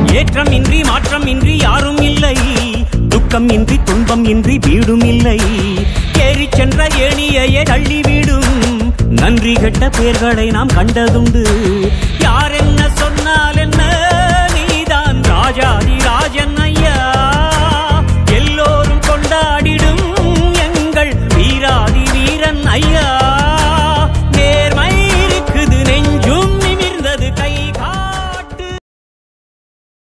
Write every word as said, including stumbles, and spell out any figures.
ஏற்றம் இன்றி மாற்றம் இன்றி யாரும் இல்லை, துக்கம் இன்றி துன்பம் இன்றி வீடும் இல்லை. ஏறி சென்ற ஏணியையே தள்ளிவிடும் நன்றி கெட்ட பேர்களை நாம் கண்டதுண்டு. யார் என்ன சொன்னால் என்ன, நீதான் ராஜாதி ராஜன் ஐயா. எல்லோரும் கொண்டாடிடும் எங்கள் வீராதி வீரன் ஐயா.